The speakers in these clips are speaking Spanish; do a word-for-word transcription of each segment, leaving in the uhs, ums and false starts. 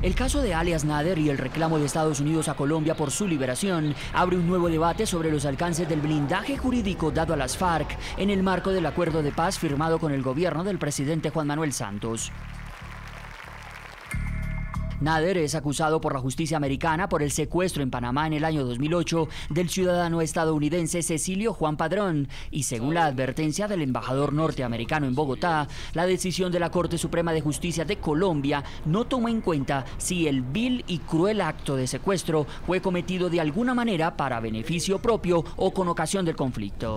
El caso de alias Nader y el reclamo de Estados Unidos a Colombia por su liberación abre un nuevo debate sobre los alcances del blindaje jurídico dado a las FARC en el marco del acuerdo de paz firmado con el gobierno del presidente Juan Manuel Santos. Nader es acusado por la justicia americana por el secuestro en Panamá en el año dos mil ocho del ciudadano estadounidense Cecilio Juan Padrón y, según la advertencia del embajador norteamericano en Bogotá, la decisión de la Corte Suprema de Justicia de Colombia no toma en cuenta si el vil y cruel acto de secuestro fue cometido de alguna manera para beneficio propio o con ocasión del conflicto.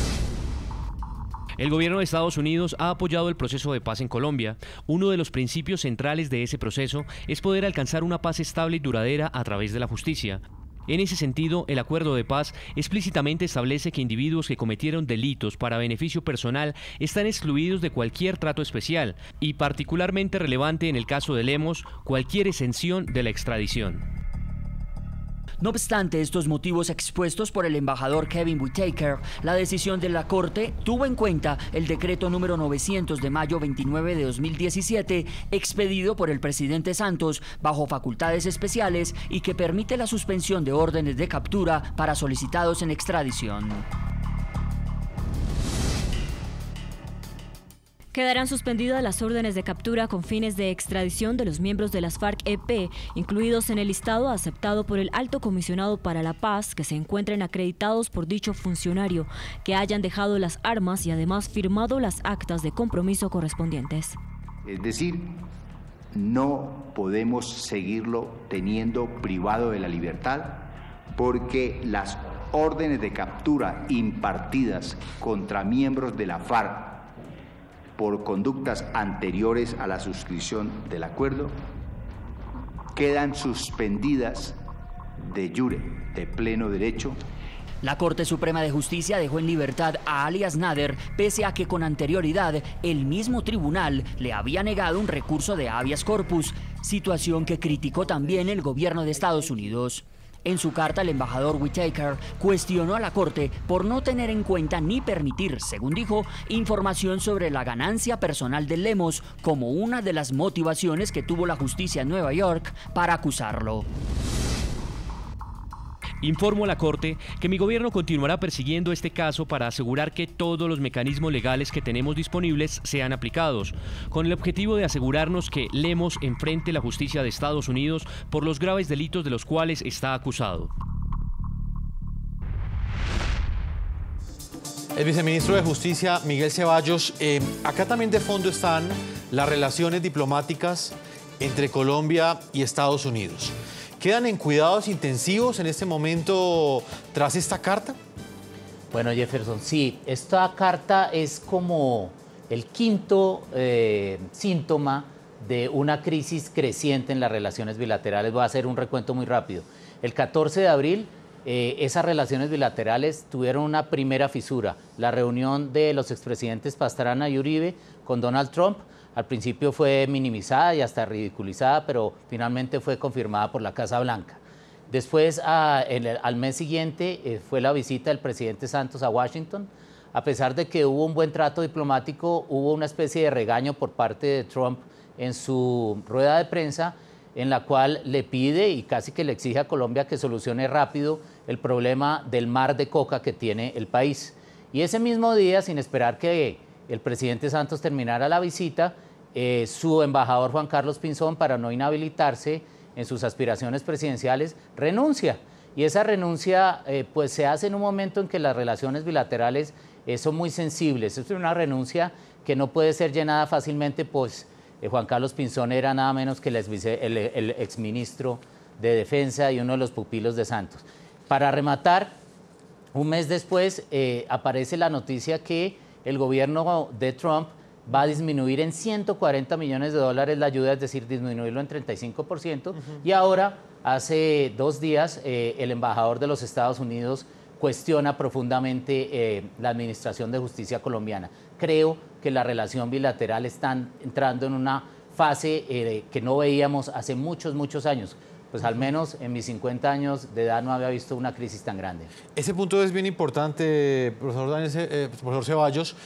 El gobierno de Estados Unidos ha apoyado el proceso de paz en Colombia. Uno de los principios centrales de ese proceso es poder alcanzar una paz estable y duradera a través de la justicia. En ese sentido, el acuerdo de paz explícitamente establece que individuos que cometieron delitos para beneficio personal están excluidos de cualquier trato especial y, particularmente relevante en el caso de Lemos, cualquier exención de la extradición. No obstante estos motivos expuestos por el embajador Kevin Whitaker, la decisión de la Corte tuvo en cuenta el decreto número novecientos de mayo veintinueve de dos mil diecisiete, expedido por el presidente Santos bajo facultades especiales y que permite la suspensión de órdenes de captura para solicitados en extradición. Quedarán suspendidas las órdenes de captura con fines de extradición de los miembros de las FARC-E P, incluidos en el listado aceptado por el Alto Comisionado para la Paz, que se encuentren acreditados por dicho funcionario, que hayan dejado las armas y además firmado las actas de compromiso correspondientes. Es decir, no podemos seguirlo teniendo privado de la libertad porque las órdenes de captura impartidas contra miembros de la FARC por conductas anteriores a la suscripción del acuerdo, quedan suspendidas de jure, de pleno derecho. La Corte Suprema de Justicia dejó en libertad a alias Nader, pese a que con anterioridad el mismo tribunal le había negado un recurso de habeas corpus, situación que criticó también el gobierno de Estados Unidos. En su carta, el embajador Whitaker cuestionó a la Corte por no tener en cuenta ni permitir, según dijo, información sobre la ganancia personal de Lemos como una de las motivaciones que tuvo la justicia en Nueva York para acusarlo. Informo a la Corte que mi gobierno continuará persiguiendo este caso para asegurar que todos los mecanismos legales que tenemos disponibles sean aplicados, con el objetivo de asegurarnos que Lemos enfrente la justicia de Estados Unidos por los graves delitos de los cuales está acusado. El viceministro de Justicia, Miguel Ceballos, eh, acá también de fondo están las relaciones diplomáticas entre Colombia y Estados Unidos. ¿Quedan en cuidados intensivos en este momento tras esta carta? Bueno, Jefferson, sí, esta carta es como el quinto eh, síntoma de una crisis creciente en las relaciones bilaterales. Voy a hacer un recuento muy rápido. El catorce de abril, eh, esas relaciones bilaterales tuvieron una primera fisura, la reunión de los expresidentes Pastrana y Uribe con Donald Trump. Al principio fue minimizada y hasta ridiculizada, pero finalmente fue confirmada por la Casa Blanca. Después, a, el, al mes siguiente, eh, fue la visita del presidente Santos a Washington. A pesar de que hubo un buen trato diplomático, hubo una especie de regaño por parte de Trump en su rueda de prensa, en la cual le pide y casi que le exige a Colombia que solucione rápido el problema del mar de coca que tiene el país. Y ese mismo día, sin esperar que el presidente Santos terminara la visita, eh, su embajador Juan Carlos Pinzón, para no inhabilitarse en sus aspiraciones presidenciales, renuncia. Y esa renuncia eh, pues se hace en un momento en que las relaciones bilaterales eh, son muy sensibles. Es una renuncia que no puede ser llenada fácilmente, pues eh, Juan Carlos Pinzón era nada menos que el, ex vice, el, el exministro de Defensa y uno de los pupilos de Santos. Para rematar, un mes después eh, aparece la noticia que el gobierno de Trump va a disminuir en ciento cuarenta millones de dólares la ayuda, es decir, disminuirlo en treinta y cinco por ciento. Uh-huh. Y ahora, hace dos días, eh, el embajador de los Estados Unidos cuestiona profundamente eh, la administración de justicia colombiana. Creo que la relación bilateral está entrando en una fase eh, que no veíamos hace muchos, muchos años. Pues al menos en mis cincuenta años de edad no había visto una crisis tan grande. Ese punto es bien importante, profesor, Daniel, eh, profesor Ceballos.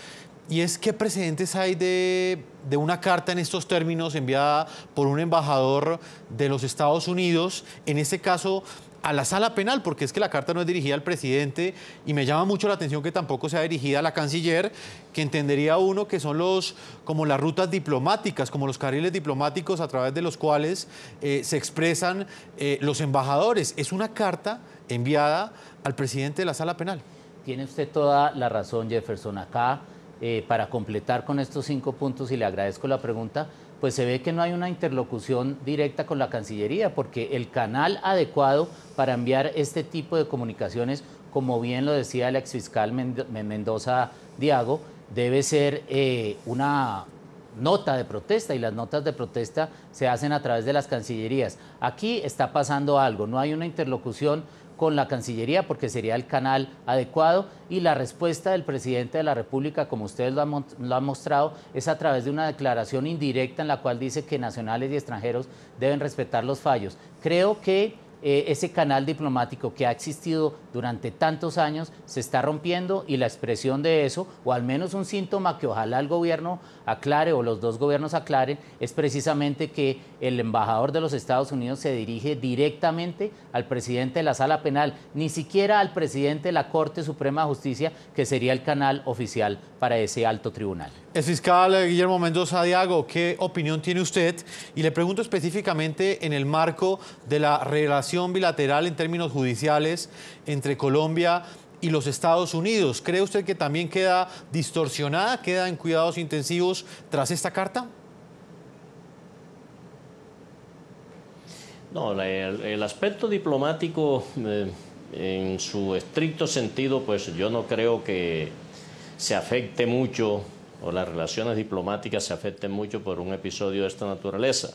y es qué precedentes hay de, de una carta en estos términos enviada por un embajador de los Estados Unidos, en este caso a la sala penal, porque es que la carta no es dirigida al presidente y me llama mucho la atención que tampoco sea dirigida a la canciller, que entendería uno que son los, como las rutas diplomáticas, como los carriles diplomáticos a través de los cuales eh, se expresan eh, los embajadores. Es una carta enviada al presidente de la sala penal. Tiene usted toda la razón, Jefferson. Acá, eh, para completar con estos cinco puntos, y le agradezco la pregunta, pues se ve que no hay una interlocución directa con la Cancillería, porque el canal adecuado para enviar este tipo de comunicaciones, como bien lo decía el exfiscal Mendoza Diago, debe ser eh, una nota de protesta, y las notas de protesta se hacen a través de las cancillerías. Aquí está pasando algo, no hay una interlocución con la Cancillería porque sería el canal adecuado, y la respuesta del presidente de la República, como ustedes lo han, lo han mostrado, es a través de una declaración indirecta en la cual dice que nacionales y extranjeros deben respetar los fallos. Creo que eh, ese canal diplomático que ha existido durante tantos años se está rompiendo, y la expresión de eso, o al menos un síntoma que ojalá el gobierno aclare o los dos gobiernos aclaren, es precisamente que el embajador de los Estados Unidos se dirige directamente al presidente de la sala penal, ni siquiera al presidente de la Corte Suprema de Justicia, que sería el canal oficial para ese alto tribunal. El fiscal Guillermo Mendoza Diago, ¿qué opinión tiene usted? Y le pregunto específicamente en el marco de la relación bilateral en términos judiciales entre Colombia y los Estados Unidos. ¿Cree usted que también queda distorsionada, queda en cuidados intensivos tras esta carta? No, el, el aspecto diplomático eh, en su estricto sentido, pues yo no creo que se afecte mucho, o las relaciones diplomáticas se afecten mucho por un episodio de esta naturaleza.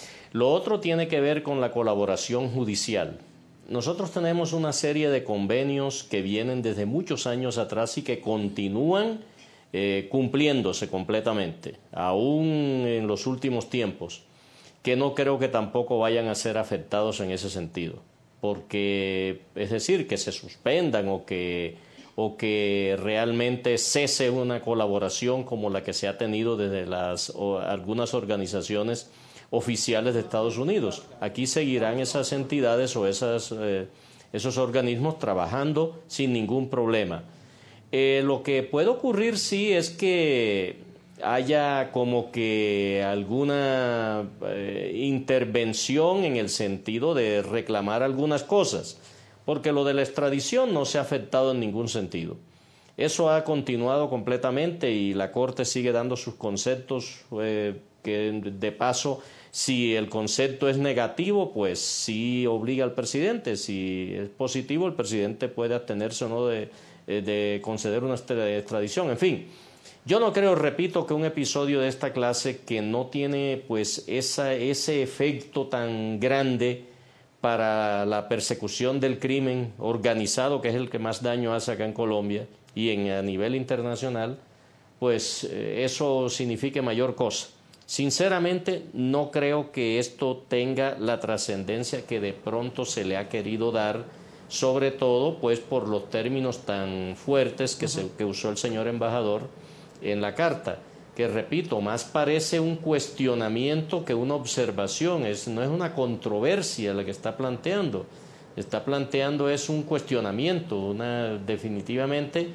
Lo otro tiene que ver con la colaboración judicial. Nosotros tenemos una serie de convenios que vienen desde muchos años atrás y que continúan eh, cumpliéndose completamente, aún en los últimos tiempos, que no creo que tampoco vayan a ser afectados en ese sentido, porque, es decir, que se suspendan o que, o que realmente cese una colaboración como la que se ha tenido desde las, o, algunas organizaciones oficiales de Estados Unidos. Aquí seguirán esas entidades o esas, eh, esos organismos trabajando sin ningún problema. Eh, lo que puede ocurrir sí es que haya como que alguna eh, intervención en el sentido de reclamar algunas cosas, porque lo de la extradición no se ha afectado en ningún sentido. Eso ha continuado completamente y la Corte sigue dando sus conceptos eh, que de paso, si el concepto es negativo, pues sí obliga al presidente. Si es positivo, el presidente puede abstenerse o no de, de conceder una extradición. En fin, yo no creo, repito, que un episodio de esta clase que no tiene pues esa, ese efecto tan grande para la persecución del crimen organizado, que es el que más daño hace acá en Colombia y en, a nivel internacional, pues eh, eso signifique mayor cosa. Sinceramente, no creo que esto tenga la trascendencia que de pronto se le ha querido dar, sobre todo pues por los términos tan fuertes que, se, que usó el señor embajador en la carta, que repito, más parece un cuestionamiento que una observación, es, no es una controversia la que está planteando, está planteando es un cuestionamiento, una, definitivamente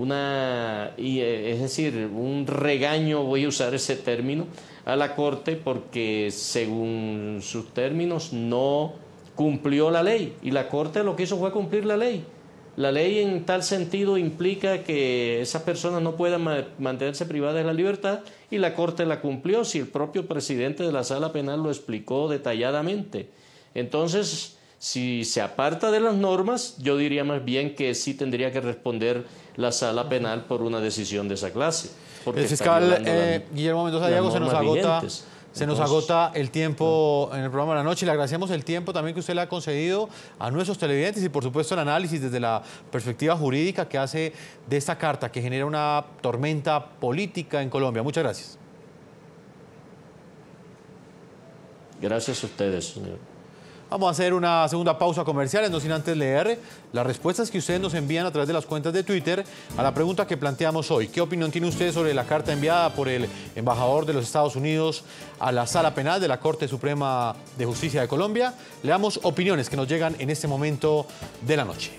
una, y, es decir, un regaño, voy a usar ese término, a la Corte porque según sus términos no cumplió la ley, y la Corte lo que hizo fue cumplir la ley. La ley en tal sentido implica que esas personas no puedan ma mantenerse privadas de la libertad, y la Corte la cumplió, si el propio presidente de la Sala Penal lo explicó detalladamente. Entonces, si se aparta de las normas, yo diría más bien que sí tendría que responder la Sala Penal por una decisión de esa clase. El fiscal eh, la, Guillermo Mendoza Diago, se nos agota, se nos agota el tiempo en el programa de la noche. Le agradecemos el tiempo también que usted le ha concedido a nuestros televidentes y por supuesto el análisis desde la perspectiva jurídica que hace de esta carta que genera una tormenta política en Colombia. Muchas gracias. Gracias a ustedes, señor. Vamos a hacer una segunda pausa comercial, no sin antes leer las respuestas que ustedes nos envían a través de las cuentas de Twitter a la pregunta que planteamos hoy. ¿Qué opinión tiene usted sobre la carta enviada por el embajador de los Estados Unidos a la Sala Penal de la Corte Suprema de Justicia de Colombia? Leamos opiniones que nos llegan en este momento de la noche.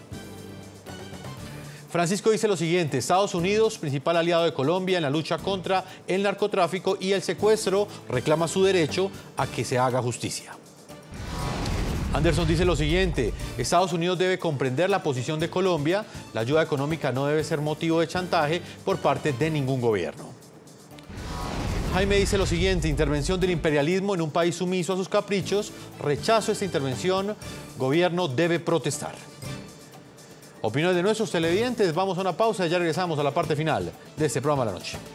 Francisco dice lo siguiente: Estados Unidos, principal aliado de Colombia en la lucha contra el narcotráfico y el secuestro, reclama su derecho a que se haga justicia. Anderson dice lo siguiente: Estados Unidos debe comprender la posición de Colombia, la ayuda económica no debe ser motivo de chantaje por parte de ningún gobierno. Jaime dice lo siguiente: intervención del imperialismo en un país sumiso a sus caprichos, rechazo esta intervención, gobierno debe protestar. Opiniones de nuestros televidentes, vamos a una pausa y ya regresamos a la parte final de este programa de la noche.